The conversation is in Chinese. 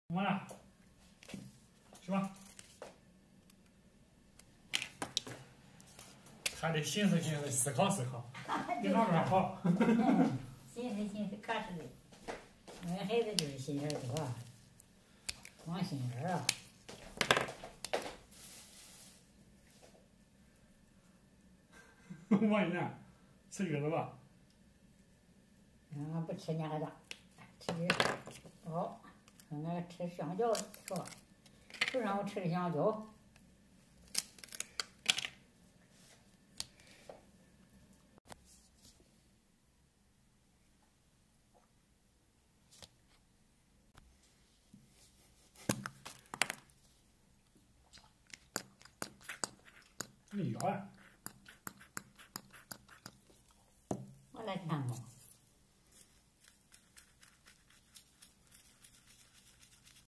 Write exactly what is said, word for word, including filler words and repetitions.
完了，是吧？还得寻思寻思，思考思考，别往这儿跑。 寻思寻思，可是的。俺孩子就是心眼多，光心眼啊。 我呢，吃橘子吧。 俺不吃那个的，吃的不好。俺吃香蕉说，就让我吃的香蕉。 你咬呀？ 我来看看。